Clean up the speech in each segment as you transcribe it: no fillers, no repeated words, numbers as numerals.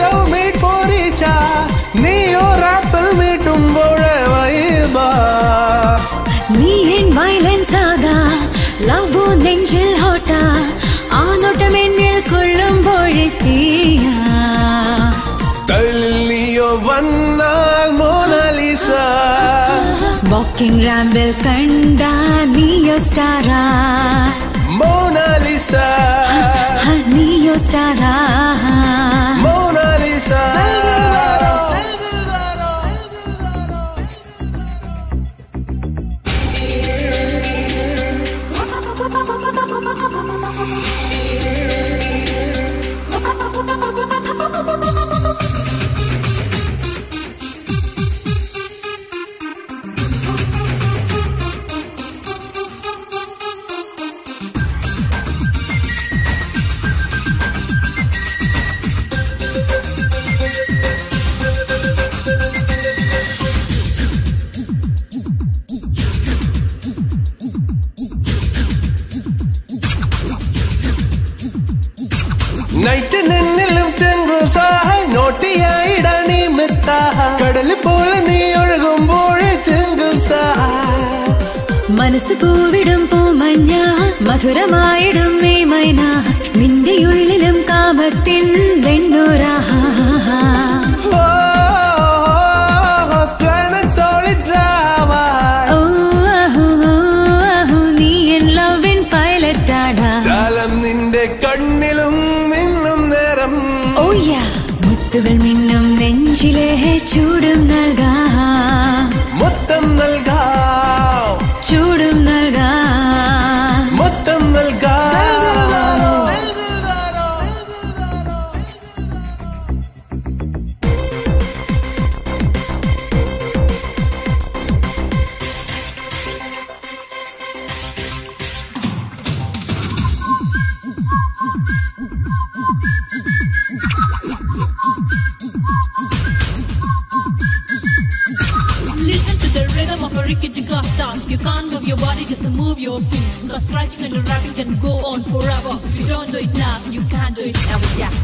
love made for each other. നീയോ റാപ്പിൽ മീട്ടുമ്പോഴേ നീ N violence ആകാ ലവോ നെഞ്ചിൽ ഹോട്ടാ ആ നോട്ടം എന്നിൽ കൊള്ളുമ്പോഴേ തീയാ സ്റ്റൈലിൽ നീയോ വന്നാൽ മോനാലിസ വാക്കിംഗ് റാമ്പിൽ കണ്ട നീയോ സ്റ്റാറാ മോനാലിസ നീയോ സ്റ്റാറാ മോനാലിസ നൈറ്റ് നിന്നിലും ചെങ്കുസായി നോട്ടിയായിടാനീ മെത്താഹ കടല് പോലെ നീ ഒഴുകുമ്പോഴേ ചെങ്കുസായി മനസ്സ് പൂവിടും പൂമഞ്ഞ മധുരമായിടും ഈ മൈന നിന്റെ ഉള്ളിലും കാമത്തിൻ വെണ്ണൂരാ നീ എൻ ലവിൻ പൈലറ്റാടാ ജാലം നിന്റെ കണ്ണിലും മിന്നും നേരം ഓയ്യ മുത്തുകൾ മിന്നും നെഞ്ചിലെ ചൂടും നൽകാം മൊത്തം നൽകാം ചൂടും നൽകാം മൊത്തം നൽകാം Listen to the rhythm of a Ricky Jigasta. You can't move your body just to move your feet. Cause scratching and rapping can go on forever. If you don't do it now, you can't do it ever. Yeah.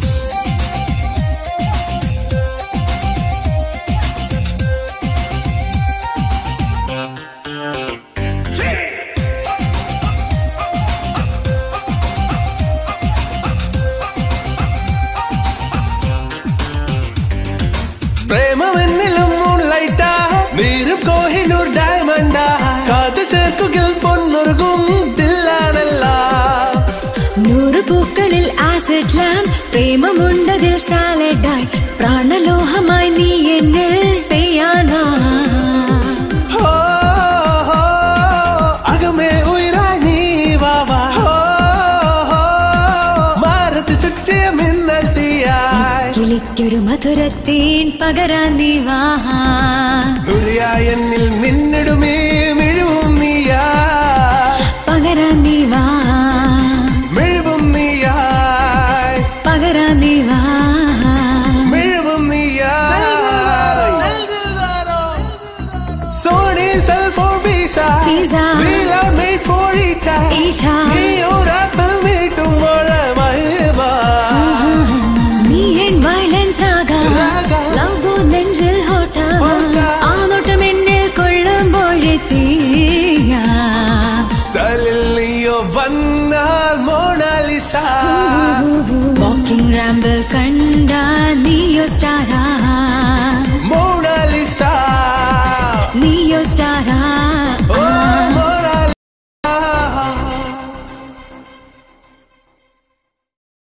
പ്രേമമെന്നിലും മൂൺലൈറ്റാ വീരും Kohinoor ഡയമണ്ടാ കാത്തു ചേർക്കുകിൽ പൊന്നൊരുകും ദില്ലാനല്ല 100 പൂക്കളിൽ acid lamp പ്രേമമുണ്ടതിൽ സാലഡായി പ്രാണലോഹമായി നീ എന്നിൽ പെയ്യാനാ അകമേ ഉയരായി നീ വാവാ മാറത്ത് ചുറ്റിയ മിന്നൽ തീയായി കിളിക്കൊരു മധുരത്തേൻ പകരാൻ നീ വാ എന്നിൽ മിന്നിടുമേ മിഴിവും നീയാ പകരാൻ നീ വാ മിഴിവും നീയായി പകരാൻ നീ വാ മിഴിവും നീയായി Sony cell for visa. Visa. We are made for each other. Each other. നീയോ